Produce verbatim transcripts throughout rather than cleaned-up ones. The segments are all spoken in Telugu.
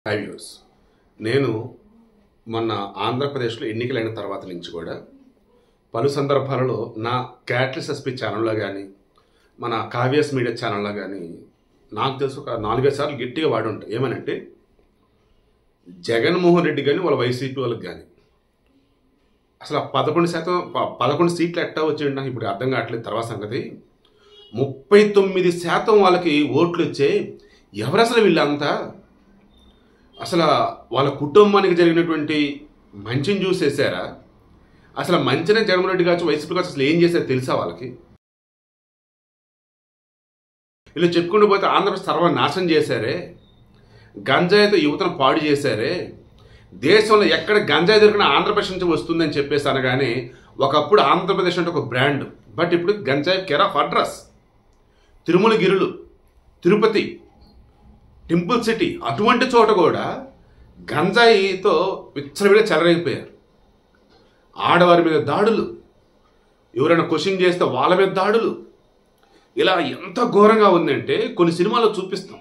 హై వ్యూస్, నేను మొన్న ఆంధ్రప్రదేశ్లో ఎన్నికలైన తర్వాత నుంచి కూడా పలు సందర్భాలలో నా క్యాటలిస్ట్ ఎస్పీ ఛానల్లో కానీ మన కావ్యస్ మీడియా ఛానల్లో కానీ నాకు తెలుసు ఒక నాలుగైదు సార్లు గట్టిగా వాడి ఉంటాయి. ఏమనంటే జగన్మోహన్ రెడ్డి కానీ వాళ్ళ వైసీపీ వాళ్ళకి కానీ అసలు ఆ పదకొండు శాతం పదకొండు సీట్లు ఎట్టా వచ్చేయండి నాకు ఇప్పుడు అర్థం కావట్లేదు. తర్వాత సంగతి ముప్పై తొమ్మిది శాతం వాళ్ళకి ఓట్లు వచ్చే ఎవరు అసలు వీళ్ళంతా? అసలు వాళ్ళ కుటుంబానికి జరిగినటువంటి మంచిని చూసేసారా? అసలు మంచినే జగన్మోహన్ రెడ్డి కావచ్చు వైసీపీ కావచ్చు అసలు ఏం చేశారు తెలుసా వాళ్ళకి? ఇలా చెప్పుకుంటూ పోతే ఆంధ్రప్రదేశ్ సర్వనాశనం చేశారే, గంజాయితో యువతను పాడు చేశారే, దేశంలో ఎక్కడ గంజాయి దొరికిన ఆంధ్రప్రదేశ్ నుంచి వస్తుందని చెప్పేసి అనగానే ఒకప్పుడు ఆంధ్రప్రదేశ్ అంటే ఒక బ్రాండ్, బట్ ఇప్పుడు గంజాయి కేర్ ఆఫ్ అడ్రస్. తిరుమలగిరులు, తిరుపతి, టెంపుల్ సిటీ అటువంటి చోట కూడా గంజాయితో విచ్చలవిడిగా చెలరైపోయారు. ఆడవారి మీద దాడులు, ఎవరైనా క్వశ్చన్ చేస్తే వాళ్ళ మీద దాడులు, ఇలా ఎంత ఘోరంగా ఉందంటే కొన్ని సినిమాల్లో చూపిస్తాం.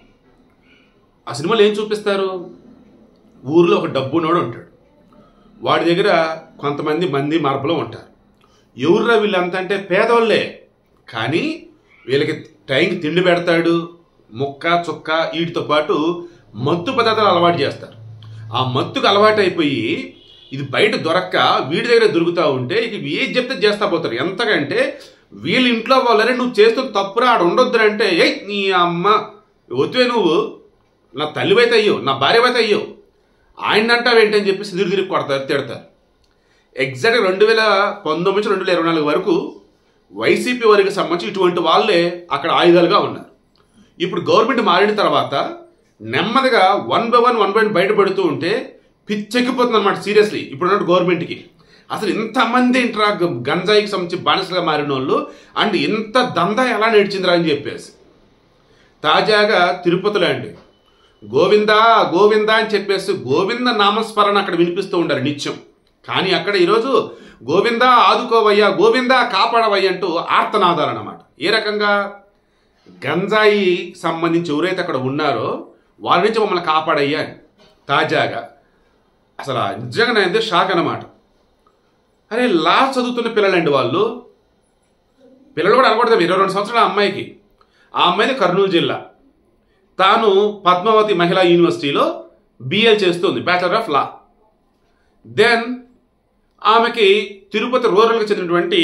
ఆ సినిమాలు ఏం చూపిస్తారు? ఊరిలో ఒక డబ్బునోడు ఉంటాడు, వాడి దగ్గర కొంతమంది మంది మార్పులో ఉంటారు. ఎవరురా వీళ్ళంతా అంటే పేదవాళ్ళే, కానీ వీళ్ళకి టైంకి తిండి పెడతాడు, ముక్క చుక్క వీటితో పాటు మత్తు పదార్థాలు అలవాటు చేస్తారు. ఆ మత్తుకు అలవాటు అయిపోయి ఇది బయట దొరక్క వీడి దగ్గర దొరుకుతూ ఉంటే ఇక ఏది చెప్తే చేస్తా పోతారు. ఎంతకంటే వీళ్ళ ఇంట్లో వాళ్ళరే నువ్వు చేస్తున్న తప్పురా ఆడ ఉండొద్దు అంటే ఏ నీ అమ్మ వద్దువే, నువ్వు నా తల్లివైతే అయ్యో, నా భార్యవైతే అయ్యో, ఆయన అంటావేంటని చెప్పేసి తిరిగి తిరిగి కొడతారు, తిడతారు. ఎగ్జాక్ట్గా రెండు వేల పంతొమ్మిది నుంచి రెండు వేల ఇరవై నాలుగు వరకు వైసీపీ వారికి సంబంధించి ఇటువంటి వాళ్ళే అక్కడ ఆయుధాలుగా ఉన్నారు. ఇప్పుడు గవర్నమెంట్ మారిన తర్వాత నెమ్మదిగా one by one one by one బయటపడుతూ ఉంటే పిచ్చెక్కిపోతుంది అనమాట. సీరియస్లీ ఇప్పుడున్న గవర్నమెంట్కి అసలు ఇంతమంది ఇంట్రా గంజాయికి సంబంధించి బానిసలుగా మారిన వాళ్ళు అండ్ ఇంత దందా ఎలా నడిచిందిరా అని చెప్పేసి. తాజాగా తిరుపతిలో అండి గోవిందా గోవిందా అని చెప్పేసి గోవింద నామస్మరణ అక్కడ వినిపిస్తూ ఉండాలి నిత్యం. కానీ అక్కడ ఈరోజు గోవిందా ఆదుకోవయ్యా, గోవిందా కాపాడవయ్య అంటూ ఆర్తనాదాలు అన్నమాట. ఏ రకంగా? గంజాయి సంబంధించి ఎవరైతే అక్కడ ఉన్నారో వారి నుంచి మమ్మల్ని కాపాడయ్యా. తాజాగా అసలు నిజంగా నేను షాక్ అన్నమాట. అరే లా చదువుతున్న పిల్లలండి వాళ్ళు, పిల్లలు కూడా అనకూడదు. ఇరవై రెండు సంవత్సరాల అమ్మాయికి, ఆ అమ్మాయిది కర్నూలు జిల్లా, తాను పద్మావతి మహిళా యూనివర్సిటీలో బిఎల్ చేస్తుంది, బ్యాచిలర్ ఆఫ్ లా. దెన్ ఆమెకి తిరుపతి రూరల్కి చెందినటువంటి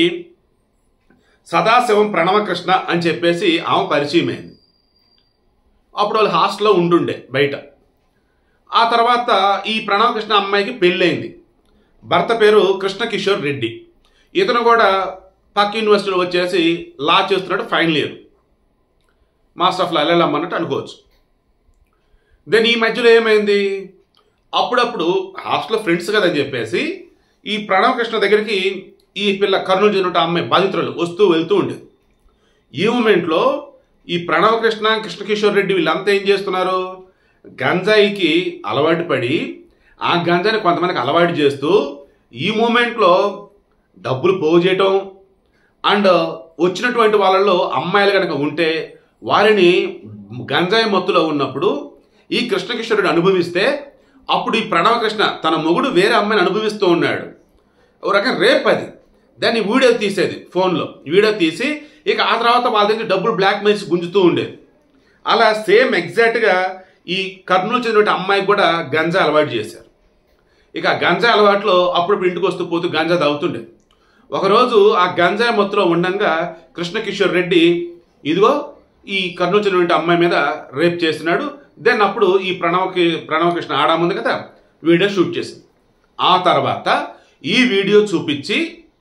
సదాశివం ప్రణవకృష్ణ అని చెప్పేసి ఆమె పరిచయం అయింది. అప్పుడు వాళ్ళు హాస్టల్లో ఉండుండే బయట. ఆ తర్వాత ఈ ప్రణవకృష్ణ అమ్మాయికి పెళ్ళైంది. భర్త పేరు కృష్ణ కిషోర్ రెడ్డి. ఇతను కూడా పక్క యూనివర్సిటీలో వచ్చేసి లా చేస్తున్నాడు, final year, master of law LLM అన్నట్టు అనుకోవచ్చు. దెన్ ఈ మధ్యలో ఏమైంది, అప్పుడప్పుడు హాస్టల్లో ఫ్రెండ్స్ కదని చెప్పేసి ఈ ప్రణవకృష్ణ దగ్గరికి ఈ పిల్ల కర్నూలు చెందిన అమ్మాయి బాధితురాలు వస్తూ వెళ్తూ ఉండేది. ఈ మూమెంట్లో ఈ ప్రణవకృష్ణ, కృష్ణకిషోర్ రెడ్డి వీళ్ళంతా ఏం చేస్తున్నారు? గంజాయికి అలవాటు పడి ఆ గంజాయిని కొంతమందికి అలవాటు చేస్తూ ఈ మూమెంట్లో డబ్బులు పోగు చేయటం అండ్ వచ్చినటువంటి వాళ్ళల్లో అమ్మాయిలు కనుక ఉంటే వారిని గంజాయి మత్తులో ఉన్నప్పుడు ఈ కృష్ణకిషోరుడు అనుభవిస్తే అప్పుడు ఈ ప్రణవకృష్ణ తన మొగుడు వేరే అమ్మాయిని అనుభవిస్తూ ఉన్నాడు. ఒక రకం రేప్ అది. దాన్ని వీడియో తీసేది, ఫోన్లో వీడియో తీసి ఇక ఆ తర్వాత వాళ్ళ దగ్గర డబ్బులు బ్లాక్ మెయిల్స్ గుంజుతూ ఉండేది. అలా సేమ్ ఎగ్జాక్ట్గా ఈ కర్నూలు చెందిన అమ్మాయికి కూడా గంజా అలవాటు చేశారు. ఇక ఆ గంజా అలవాట్లో అప్పుడప్పుడు ఇంటికి వస్తూ పోతూ గంజా తాగుతుండే. ఒకరోజు ఆ గంజా మొత్తంలో ఉండగా కృష్ణకిషోర్ రెడ్డి ఇదిగో ఈ కర్నూలు చెందిన అమ్మాయి మీద రేప్ చేస్తున్నాడు. దెన్ అప్పుడు ఈ ప్రణవకి ప్రణవకృష్ణ ఆడాముంది కదా వీడియో షూట్ చేసింది. ఆ తర్వాత ఈ వీడియో చూపించి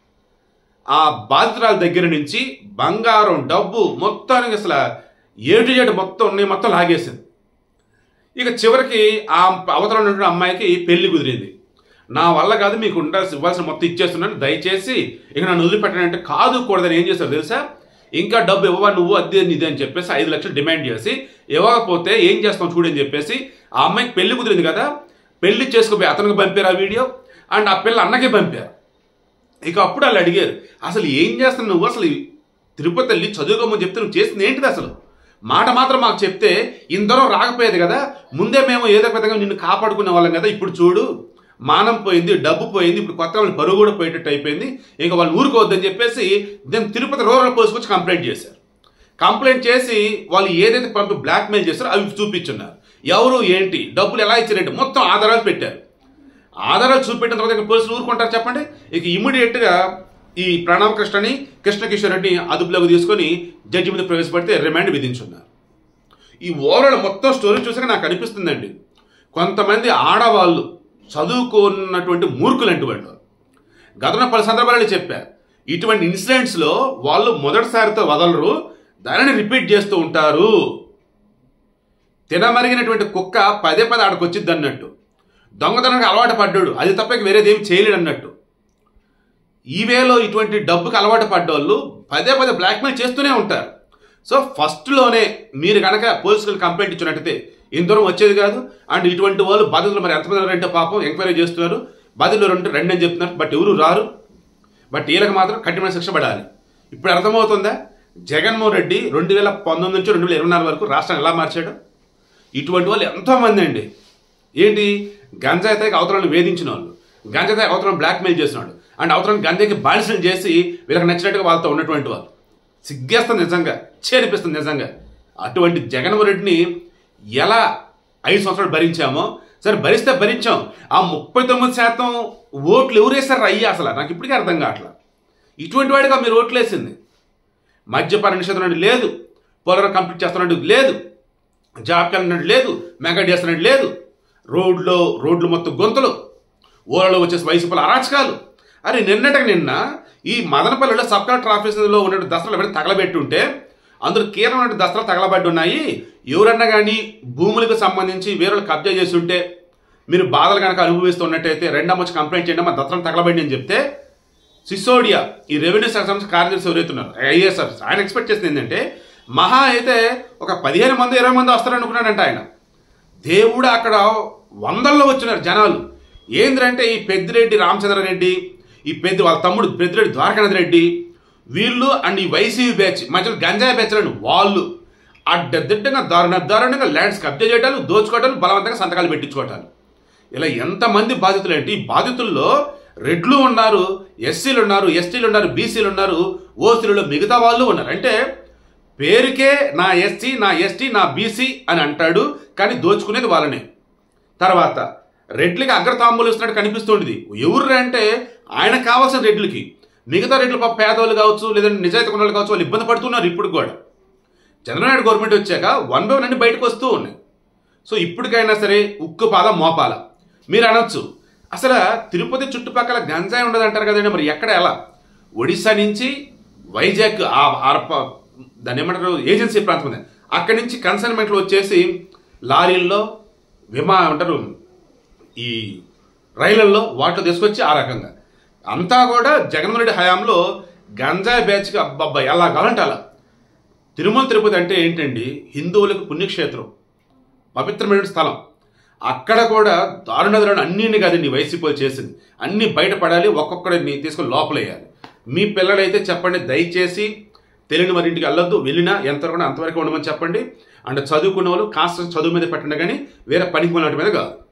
ఆ బాధితురాల దగ్గర నుంచి బంగారం, డబ్బు మొత్తానికి అసలు ఏటు ఏటు మొత్తం ఉన్నాయి, మొత్తం లాగేసింది. ఇక చివరికి ఆ అవతల ఉన్నటువంటి అమ్మాయికి పెళ్లి కుదిరింది. నా వల్ల కాదు, మీకు ఉండాల్సి ఇవ్వాల్సిన మొత్తం ఇచ్చేస్తున్నాను, దయచేసి ఇక నన్ను వదిలిపెట్టానంటే కాదు కూడదని ఏం చేస్తారు తెలుసా? ఇంకా డబ్బు ఇవ్వవా నువ్వు, అద్దె నిది అని చెప్పేసి ఐదు లక్షలు డిమాండ్ చేసి ఇవ్వకపోతే ఏం చేస్తాం చూడని చెప్పేసి ఆ అమ్మాయికి పెళ్లి కుదిరింది కదా, పెళ్లి చేసుకుపోయి అతనికి పంపారు ఆ వీడియో అండ్ ఆ పిల్ల అన్నకే పంపారు. ఇక అప్పుడు వాళ్ళు అడిగారు, అసలు ఏం చేస్తున్నావు నువ్వు, అసలు తిరుపతి వెళ్ళి చదువుకోమని చెప్తే నువ్వు చేసింది ఏంటిది, అసలు మాట మాత్రం మాకు చెప్తే ఇందరూ రాకపోయేది కదా, ముందే మేము ఏదో ఒక విధంగా నిన్ను కాపాడుకునే వాళ్ళం కదా, ఇప్పుడు చూడు మానం పోయింది, డబ్బు పోయింది, ఇప్పుడు కొత్త వాళ్ళని పరుగు కూడా పోయేటట్టు అయిపోయింది, ఇంకా వాళ్ళు ఊరుకోవద్దని చెప్పేసి నేను తిరుపతి రూరల్ పోలీస్ వచ్చి కంప్లైంట్ చేశారు. కంప్లైంట్ చేసి వాళ్ళు ఏదైతే పంపి బ్లాక్మెయిల్ చేస్తారో అవి చూపించున్నారు. ఎవరు ఏంటి డబ్బులు ఎలా ఇచ్చారంటే మొత్తం ఆధారాలు పెట్టారు. ఆధారాలు చూపెట్టిన తర్వాత ఇంకా పోలీసులు ఊరుకుంటారు చెప్పండి? ఇక ఇమ్మీడియట్గా ఈ ప్రణవ్ కృష్ణని కృష్ణకిషోర్ రెడ్డిని అదుపులోకి తీసుకొని జడ్జి మీద ప్రవేశపెడితే రిమాండ్ విధించున్నారు. ఈ ఓవరాల్ మొత్తం స్టోరీ చూసాక నాకు అనిపిస్తుందండి, కొంతమంది ఆడవాళ్ళు చదువుకున్నటువంటి మూర్ఖులు అటువంటి గతంలో పలు సందర్భాలను చెప్పారు. ఇటువంటి ఇన్సిడెంట్స్లో వాళ్ళు మొదటిసారితో వదలరు, దానిని రిపీట్ చేస్తూ ఉంటారు. తినమరిగినటువంటి కుక్క పదే పదే ఆడకొచ్చిద్ది అన్నట్టు, దొంగతనానికి అలవాటు పడ్డాడు అది తప్ప వేరేదేం చేయలేడు అన్నట్టు. ఈ వేలో ఇటువంటి డబ్బుకి అలవాటు పడ్డోళ్ళు పదే పదే బ్లాక్మెయిల్ చేస్తూనే ఉంటారు. సో ఫస్ట్లోనే మీరు కనుక పోలీసులకు కంప్లైంట్ ఇచ్చినట్టయితే ఇంత దూరం వచ్చేది కాదు. అండ్ ఇటువంటి వాళ్ళు బాధితులు మరి ఎంతమంది ఉన్నారంటే పాపం ఎంక్వైరీ చేస్తున్నారు, బాధితులు రెండు రెండు అని చెప్తున్నారు, బట్ ఎవరు రారు. బట్ వీళ్ళకి మాత్రం కఠినమైన శిక్ష పడాలి. ఇప్పుడు అర్థమవుతుందా జగన్మోహన్ రెడ్డి రెండు వేల పంతొమ్మిది నుంచి రెండు వేల ఇరవై నాలుగు వరకు రాష్ట్రాన్ని ఎలా మార్చాడు? ఇటువంటి వాళ్ళు ఎంతోమంది అండి. ఏంటి గంజాయి తాగి అవతలను వేధించిన వాళ్ళు, గంజాయి తాగి అవతలను బ్లాక్మెయిల్ చేసిన వాళ్ళు, అండ్ అవతలను గంజాయికి బానిసలు చేసి వీళ్ళకి నచ్చినట్టుగా వాళ్ళతో ఉన్నటువంటి వాళ్ళు. సిగ్గేస్తుంది నిజంగా, చేరిపిస్తుంది నిజంగా. అటువంటి జగన్మోహన్ రెడ్డిని ఎలా ఐదు సంవత్సరాలు భరించామో, సరే భరిస్తే భరించాం, ఆ ముప్పై తొమ్మిది శాతం ఓట్లు ఎవరేసారు అయ్యా అసలు నాకు ఇప్పటికీ అర్థం కావట్లా. ఇటువంటి వాడిగా మీరు ఓట్లు వేసింది. మద్యపాన నిషేధం లేదు, పోలవరం కంప్లీట్ చేస్తున్నట్టు లేదు, జాబ్ క్యాలెండర్ లేదు, మెగా చేస్తున్నట్టు లేదు, రోడ్లో రోడ్లు మొత్తం గొంతులు, ఊళ్ళలో వచ్చేసి వైసీపీల అరాచకాలు. అరే నిన్నటికి నిన్న ఈ మదనపల్లిలో సబ్ కలెక్టర్ ఆఫీసులో ఉన్నటువంటి దసరాలు ఎవరైనా తగలబెట్టి ఉంటే అందులో కీలకమైన దసరాలు తగలబడి ఉన్నాయి. ఎవరన్నా కానీ భూములకు సంబంధించి వేరే కబ్జా చేసి ఉంటే మీరు బాధలు కనుక అనుభవిస్తున్నట్టయితే రెండమ్మ వచ్చి కంప్లైంట్ చేయండి, మా దసరాలు తగలబడి అని చెప్తే సిసోడియా ఈ రెవెన్యూ శాఖ సంస్థ కార్యదర్శి ఎవరైతున్నారు ఐఏఎస్ ఆఫీసర్ ఆయన ఎక్స్పెక్ట్ చేసింది ఏంటంటే మహా అయితే ఒక పదిహేను మంది ఇరవై మంది వస్తారనుకున్నాడంట ఆయన. దేవుడు అక్కడ వందల్లో వచ్చినారు జనాలు. ఏంద్రంటే ఈ పెద్దిరెడ్డి రామచంద్రారెడ్డి, ఈ పెద్ద వాళ్ళ తమ్ముడు పెద్దిరెడ్డి ద్వారకానాథ్ రెడ్డి, వీళ్ళు అండ్ ఈ వైసీపీ బ్యాచ్ మధ్యలో గంజాయి బ్యాచ్లను వాళ్ళు అడ్డదిడ్డంగా దారుణ దారుణంగా ల్యాండ్స్ కబ్జా చేయటాలు, దోచుకోవటాలు, బలవంతంగా సంతకాలు పెట్టించుకోవటాలు. ఇలా ఎంతమంది బాధితులు ఏంటి? ఈ బాధితుల్లో రెడ్లు ఉన్నారు, ఎస్సీలు ఉన్నారు, ఎస్టీలు ఉన్నారు, బీసీలు ఉన్నారు, ఓసీలలో మిగతా వాళ్ళు ఉన్నారు. అంటే పేరుకే నా ఎస్సీ నా ఎస్టీ నా బీసీ అని అంటాడు, కానీ దోచుకునేది వాళ్ళనే. తర్వాత రెడ్లకి అగ్రతాంబూలు ఇస్తున్నట్టు కనిపిస్తుండేది. ఎవరు అంటే ఆయన కావాల్సిన రెడ్లకి, మిగతా రెడ్లు పాప పేదవాళ్ళు కావచ్చు, లేదంటే నిజాయితీ కొన్నాళ్ళు కావచ్చు, వాళ్ళు ఇబ్బంది పడుతున్నారు. ఇప్పుడు కూడా చంద్రబాబు గవర్నమెంట్ వచ్చాక వన్ బై వన్ అన్ని బయటకు వస్తూ ఉన్నాయి. సో ఇప్పటికైనా సరే ఉక్కు పాల మోపాల. మీరు అనొచ్చు అసలు తిరుపతి చుట్టుపక్కల గంజాయి ఉండదు అంటారు కదండి, మరి ఎక్కడ ఎలా? ఒడిశా నుంచి వైజాగ్ దాన్ని ఏమంటారు ఏజెన్సీ ప్రాంతం ఉంది, అక్కడి నుంచి కన్సైన్మెంట్లు వచ్చేసి లారీల్లో విమా అంటారు ఈ రైళ్లలో వాటిలో తీసుకొచ్చి ఆ రకంగా అంతా కూడా జగన్మోహన్ రెడ్డి హయాంలో గంజాయి బ్యాచ్కి అబ్బబ్బా ఎలా కావాలంటే అలా. తిరుమల తిరుపతి అంటే ఏంటండి, హిందువులకు పుణ్యక్షేత్రం, పవిత్రమైన స్థలం. అక్కడ కూడా దారుణ దారుణ అన్నీ కాదండి వైసీపీ చేసింది, అన్నీ బయటపడాలి, ఒక్కొక్కడిని తీసుకొని లోపలేయాలి. మీ పిల్లలైతే చెప్పండి దయచేసి తెలియని వారి ఇంటికి వెళ్ళొద్దు, వెళ్ళినా ఎంతవరకు అంతవరకు ఉండమని చెప్పండి. అండ్ చదువుకున్న వాళ్ళు కాస్త చదువు మీద పెట్టండి, కానీ వేరే పనికి వాళ్ళ మీద కాదు.